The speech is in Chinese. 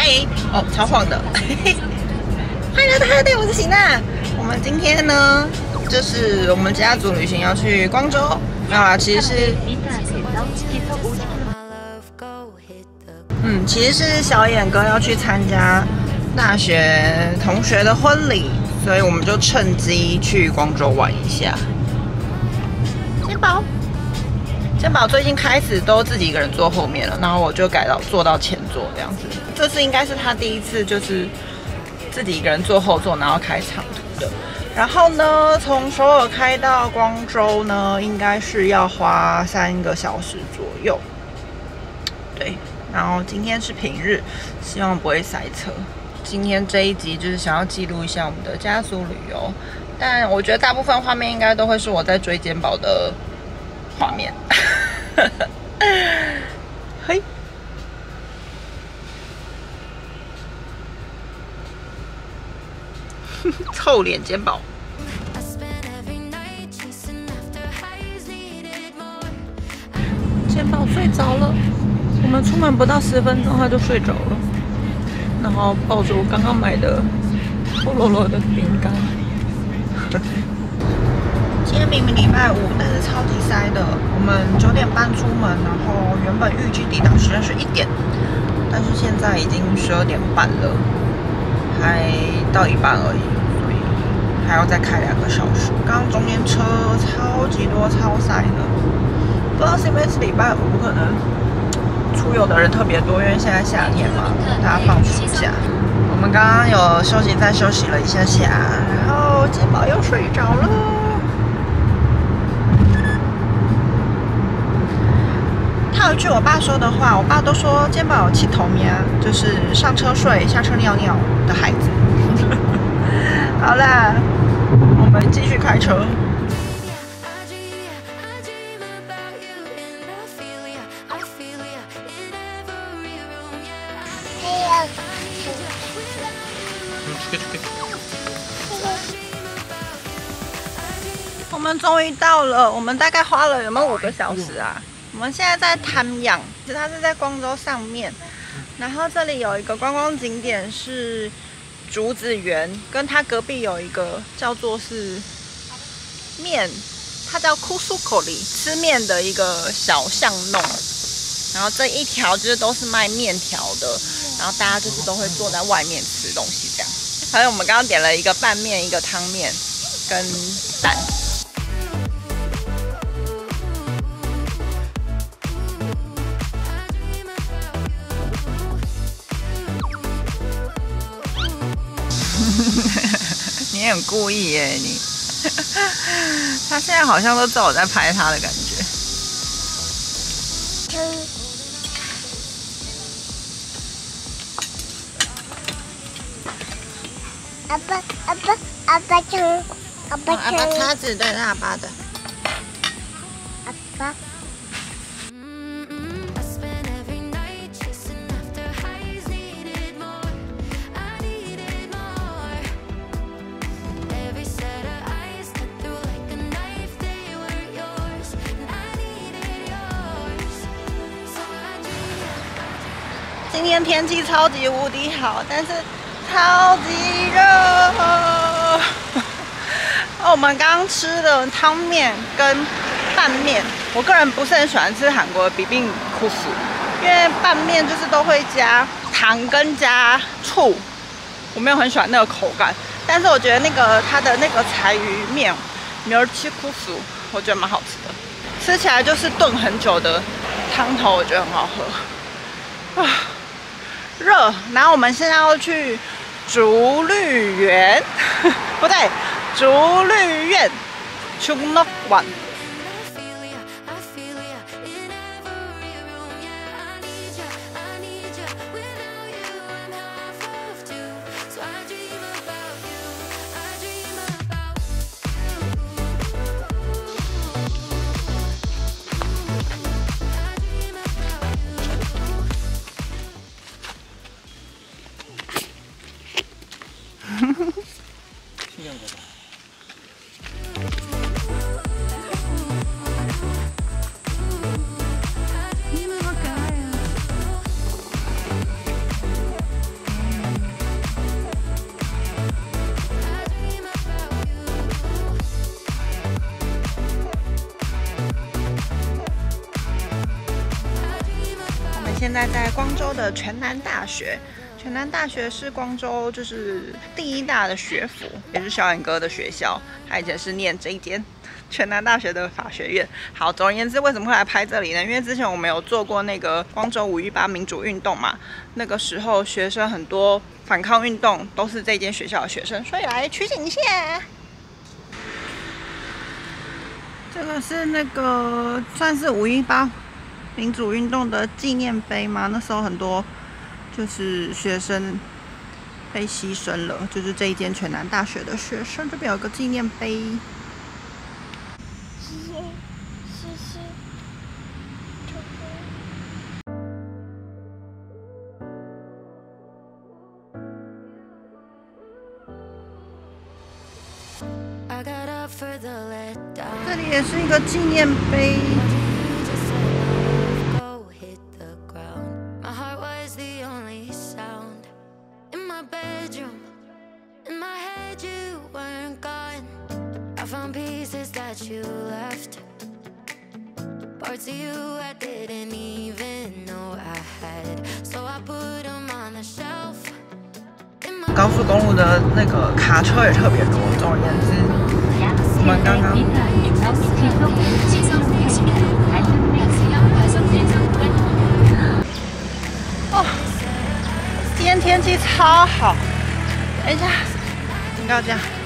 嗨，哦，超晃的。欢迎来到嗨对，我是喜娜。我们今天呢，就是我们家族旅行要去光州，没有啦，其实是，其实是小眼哥要去参加大学同学的婚礼，所以我们就趁机去光州玩一下。肩膀最近开始都自己一个人坐后面了，然后我就改到坐到前座这样子。这次应该是他第一次就是自己一个人坐后座，然后开长途的。然后呢，从首尔开到光州呢，应该是要花3个小时左右。对，然后今天是平日，希望不会塞车。今天这一集就是想要记录一下我们的家族旅游，但我觉得大部分画面应该都会是我在追肩膀的画面。嘿，臭脸肩膀。肩膀睡着了，我们出门不到10分钟他就睡着了，然后抱着我刚刚买的菠萝萝的饼干。今天明明礼拜5，但是超级塞的。我们9点半出门，然后原本预计抵达时间是1点，但是现在已经12点半了，还到一半而已，所以还要再开2个小时。刚刚中间车超级多，超塞的。不知道是因为是礼拜5，可能出游的人特别多，因为现在夏天嘛，大家放暑假。我们刚刚有休息站休息了一下下，然后肩膀又睡着了。套一句我爸说的话，我爸都说肩膀有气头眠，就是上车睡，下车尿尿的孩子。好啦，我们继续开车。我们终于到了，我们大概花了有没有5个小时啊？我们现在在滩阳，其实它是在光州上面，然后这里有一个观光景点是竹子园，跟它隔壁有一个叫做是面，它叫库苏口里，吃面的一个小巷弄。然后这一条就是都是卖面条的，然后大家就是都会坐在外面吃东西这样。还有我们刚刚点了一个拌面、一个汤面跟蛋。你也很故意耶你。他现在好像都知道我在拍他的感觉。阿爸唱，阿爸叉子，对，是阿爸的。阿爸。今天天气超级无敌好，但是超级热。我们刚刚吃的汤面跟拌面，我个人不是很喜欢吃韩国的比冰库斯，因为拌面就是都会加糖跟加醋，我没有很喜欢那个口感。但是我觉得它的那个柴鱼面멸치库斯，我觉得蛮好吃的，吃起来就是炖很久的汤头，我觉得很好喝。啊，热。然后我们现在要去竹绿园，不对，竹绿苑충넉원。 现在在光州的全南大学。全南大学是光州就是第1大的学府，也是小眼哥的学校。他以前是念这一间全南大学的法学院。好，总而言之，为什么会来拍这里呢？因为之前我们有做过那个光州518民主运动嘛，那个时候学生很多反抗运动都是这间学校的学生，所以来取景一下。这个是那个算是518民主运动的纪念碑吗？那时候很多就是学生被牺牲了，就是这一间全南大学的学生，这边有个纪念碑。这里也是一个纪念碑。高速公路的那个卡车也特别多。总而言之，我们刚刚哦，今天天气超好。等一下，警告这样。